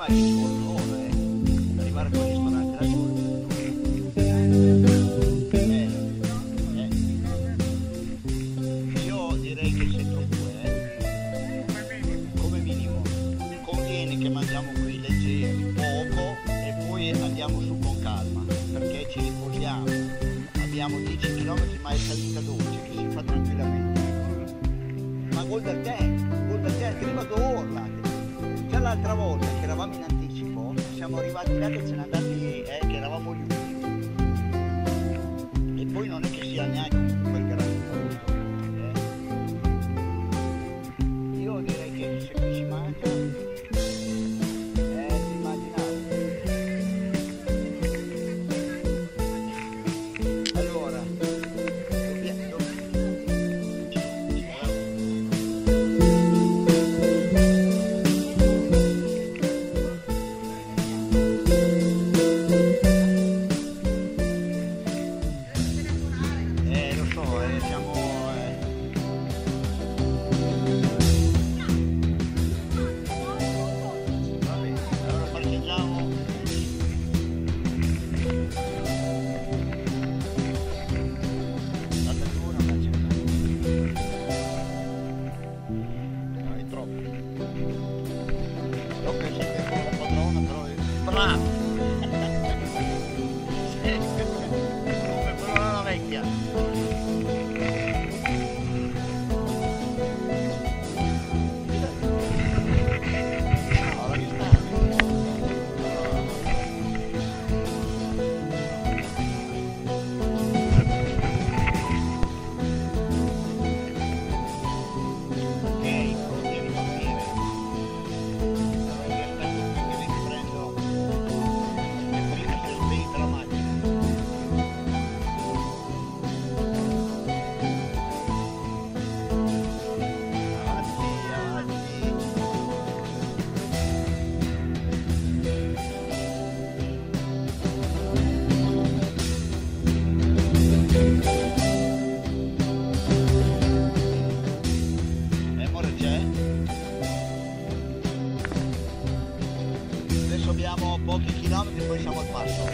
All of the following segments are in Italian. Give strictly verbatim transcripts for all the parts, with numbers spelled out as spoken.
ma ci sono ore, eh, per arrivare con i ristoranti da soli. Eh, eh. Io direi che siete due, eh. Come minimo. Conviene che mangiamo qui leggeri, poco, e poi andiamo su con calma, perché ci riposiamo. Abbiamo dieci chilometri, ma è salita dolce, che si fa tranquillamente. Ma Golden Tank, Golden Tank, arriva due orla. Già l'altra volta che eravamo in anticipo, siamo arrivati là che ce ne andati, eh, che eravamo gli ultimi. E poi non è che sia neanche quel gran posto. Eh. Io direi che se qui si mangia, eh, immaginate. Allora, dobbiamo... Eh, lo so, eh, siamo... Eh. Va bene, allora parcheggiamo. Date una, ma c'è una. No, è troppo. So che siete con la padrona, però è bravo. Come quella la vecchia. Adesso abbiamo pochi chilometri, poi siamo al passo.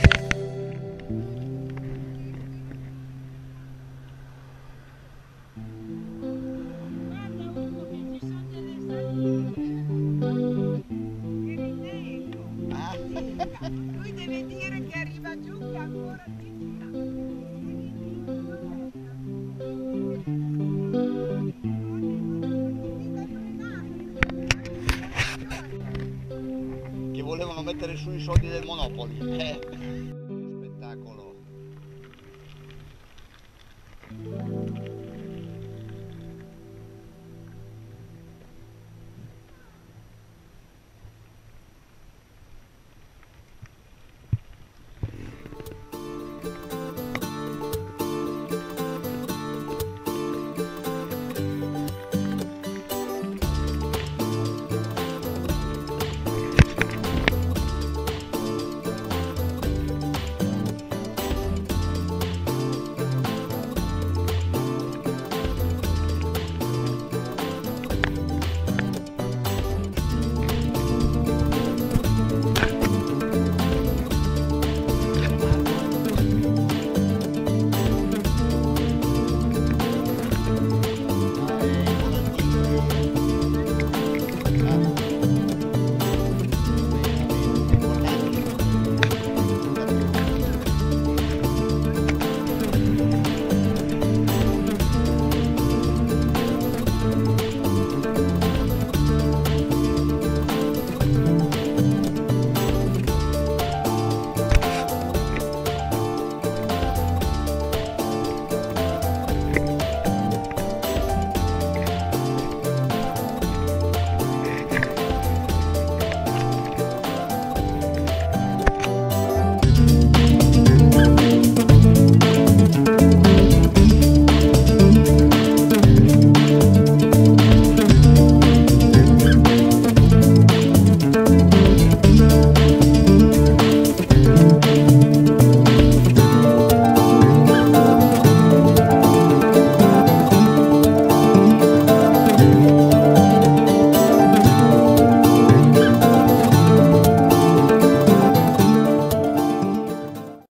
Ah. Lui deve dire che arriva giù che ancora ci gira. Che volevano mettere su i soldi del Monopoli. Eh.